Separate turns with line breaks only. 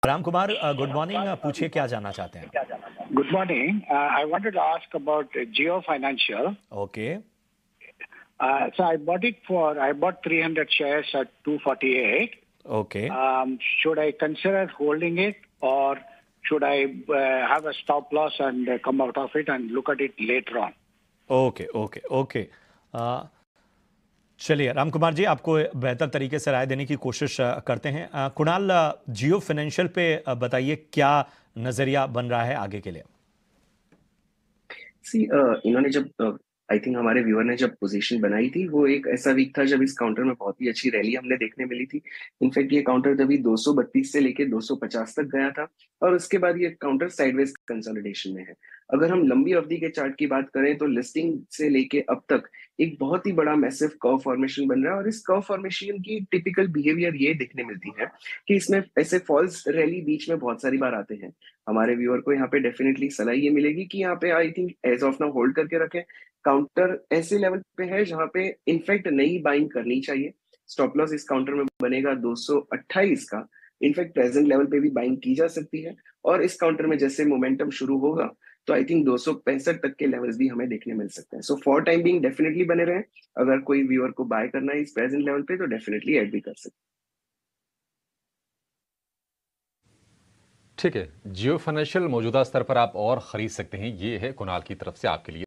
Ram Kumar, good morning. पूछिए क्या जानना चाहते हैं।
Good morning. I wanted to ask about Geo Financial.
Okay.
So I bought 300 shares at 248.
Okay.
Should I consider holding it, or should I have a stop loss and come out of it and look at it later on?
Okay okay okay. चलिए राम कुमार जी, आपको बेहतर तरीके से राय देने की कोशिश करते हैं। कुणाल, जियो फाइनेंशियल पे बताइए क्या नजरिया बन रहा है आगे के लिए।
इन्होंने जब आई थिंक हमारे व्यूअर ने जब पोजीशन बनाई थी, वो एक ऐसा वीक था जब इस काउंटर में बहुत ही अच्छी रैली हमने देखने मिली थी। इनफैक्ट ये काउंटर तभी 232 से लेके 250 तक गया था और उसके बाद ये काउंटर साइडवेज कंसोलिडेशन में है। अगर हम लंबी अवधि के चार्ट की बात करें तो लिस्टिंग से लेके अब तक एक बहुत ही बड़ा मैसिव कर्व फॉर्मेशन बन रहा है और इस कर्व फॉर्मेशन की टिपिकल बिहेवियर ये देखने मिलती है कि इसमें ऐसे फॉल्स रैली बीच में बहुत सारी बार आते हैं। हमारे व्यूअर को यहाँ पे डेफिनेटली सलाह ये मिलेगी कि यहाँ पे I think as of now hold करके रखें। काउंटर ऐसे लेवल पे है जहां पे इनफैक्ट नई बाइंग करनी चाहिए। स्टॉप लॉस इस काउंटर में बनेगा 228 का। इनफैक्ट प्रेजेंट लेवल पे भी बाइंग की जा सकती है और इस काउंटर में जैसे मोमेंटम शुरू होगा तो आई थिंक 265 तक के लेवल्स भी हमें देखने मिल सकते हैं। So for time being definitely बने रहे। अगर कोई व्यूअर को बाय करना है इस प्रेजेंट लेवल पे तो डेफिनेटली ऐड भी कर सकते हैं।
ठीक है, जियो फाइनेंशियल मौजूदा स्तर पर आप और खरीद सकते हैं। ये है कुणाल की तरफ से आपके लिए।